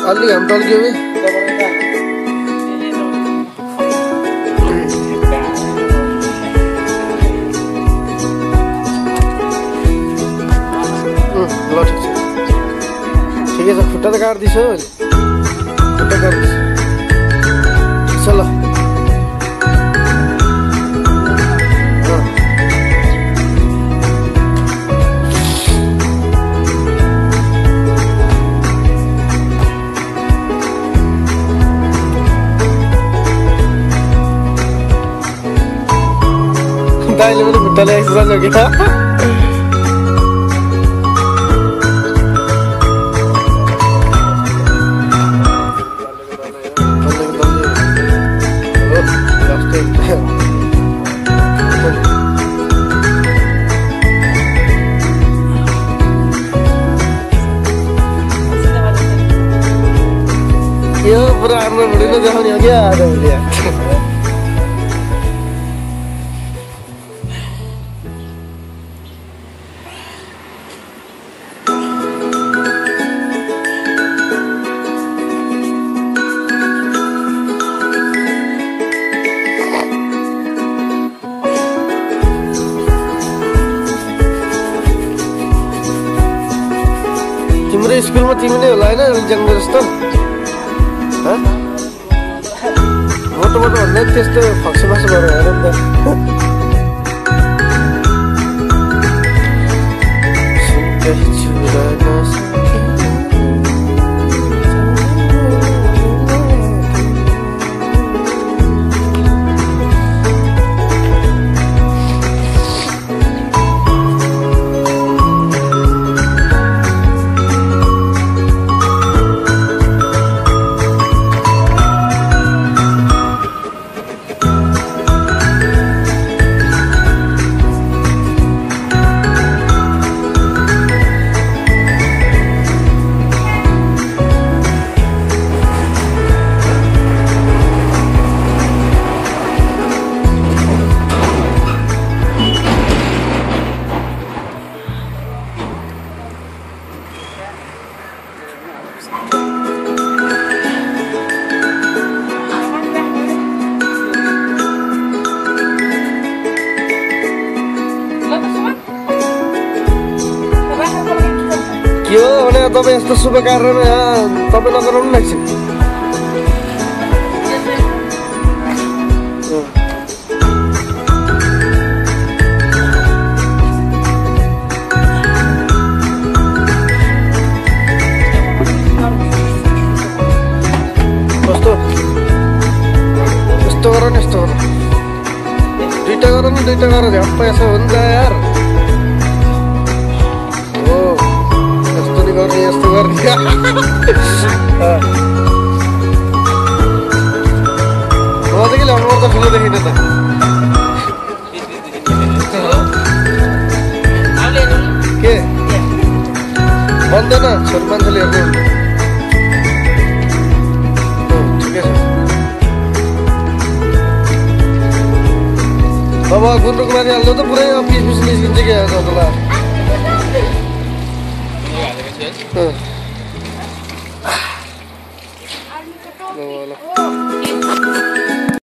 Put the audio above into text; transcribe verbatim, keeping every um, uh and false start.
अलि घाम टल्क्यो बे ल ठिक छ ठिकै छ खुट्टा त काट्दैछ खुट्टा काट्दैछ ठिक छ ल दाइले पनि खुट्टाले एक्सर्साइज हो क्या यो पुरा हाम्रो भुँडीमा देखाउने हो क्या आधा तिम्रो स्कुलमा तिमी नै होला होइन जङ्गल जस्तो मोटो मोटो भन्दा त्यस्तो फक्सो फासो भएर हेर नि त के हो भने तपाईँ यस्तो शुभ कार्यमा तपाईँ नगराउनु न एकछिन कस्तो यस्तो गर न यस्तो गर दुइटा गर न दुइटा गर झ्याप्प यसो हुन्छ यार गर्ने यस्तो गर्ने नजिकै ल्याउनु पर्छ ठुलो देखिन त के बन्दैन छोरी मान्छेले हेर्नु ठिकै छ अब गुन्द्रुक मारिहाल्नु त पुरै पिस पिस निस्किन्छ क्या होला Lo, lo.